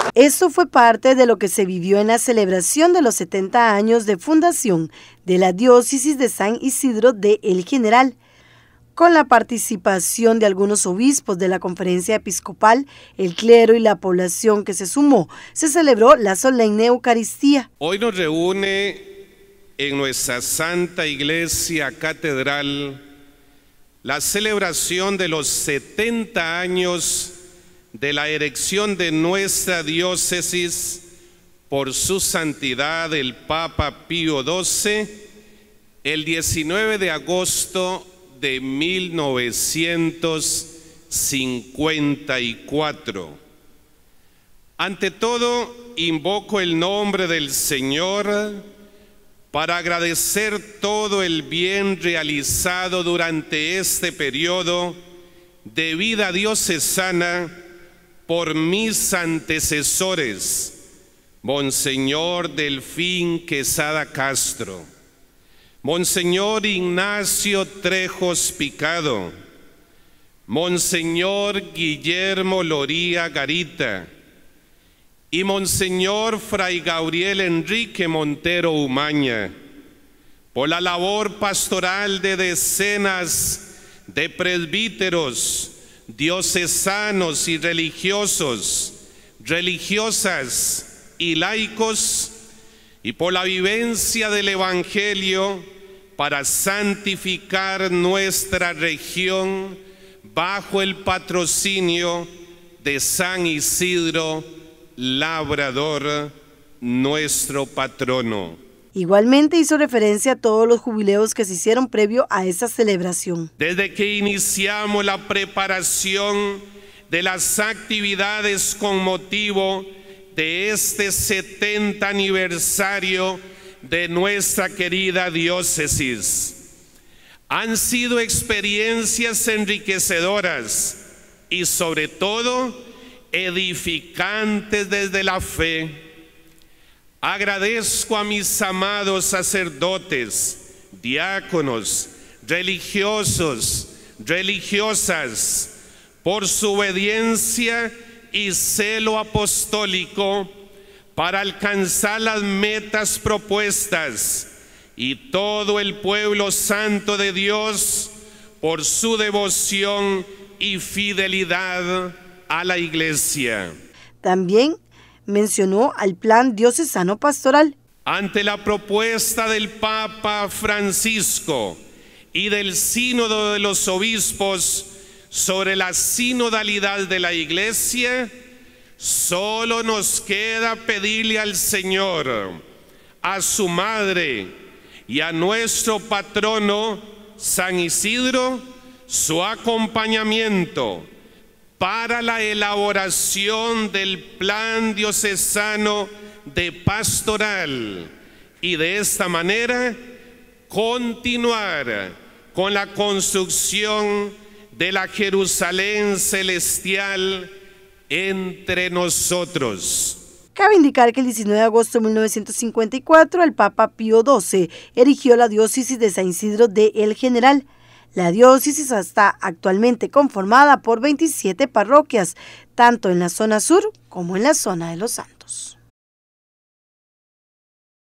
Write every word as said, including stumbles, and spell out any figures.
Esto fue parte de lo que se vivió en la celebración de los setenta años de fundación de la diócesis de San Isidro de El General, con la participación de algunos obispos de la conferencia episcopal, el clero y la población que se sumó. Se celebró la solemne Eucaristía. Hoy nos reúne en nuestra Santa Iglesia Catedral la celebración de los setenta años de la erección de nuestra diócesis por su santidad el Papa Pío doce, el diecinueve de agosto de mil novecientos cincuenta y cuatro. Ante todo, invoco el nombre del Señor para agradecer todo el bien realizado durante este periodo de vida diocesana por mis antecesores, Monseñor Delfín Quesada Castro, Monseñor Ignacio Trejos Picado, Monseñor Guillermo Loría Garita y Monseñor Fray Gabriel Enrique Montero Umaña, por la labor pastoral de decenas de presbíteros, diocesanos y religiosos, religiosas y laicos, y por la vivencia del Evangelio para santificar nuestra región bajo el patrocinio de San Isidro Labrador, nuestro patrono. Igualmente hizo referencia a todos los jubileos que se hicieron previo a esta celebración. Desde que iniciamos la preparación de las actividades con motivo de este setenta aniversario de nuestra querida diócesis, han sido experiencias enriquecedoras y sobre todo edificantes desde la fe. Agradezco a mis amados sacerdotes, diáconos, religiosos, religiosas, por su obediencia y celo apostólico para alcanzar las metas propuestas, y todo el pueblo santo de Dios por su devoción y fidelidad a la Iglesia. También mencionó al Plan Diocesano Pastoral. Ante la propuesta del Papa Francisco y del Sínodo de los Obispos sobre la sinodalidad de la Iglesia, solo nos queda pedirle al Señor, a su Madre y a nuestro patrono San Isidro su acompañamiento para la elaboración del Plan Diocesano de Pastoral, y de esta manera continuar con la construcción de la Jerusalén celestial entre nosotros. Cabe indicar que el diecinueve de agosto de mil novecientos cincuenta y cuatro el Papa Pío doce erigió la diócesis de San Isidro de El General. La diócesis está actualmente conformada por veintisiete parroquias, tanto en la zona sur como en la zona de Los Santos.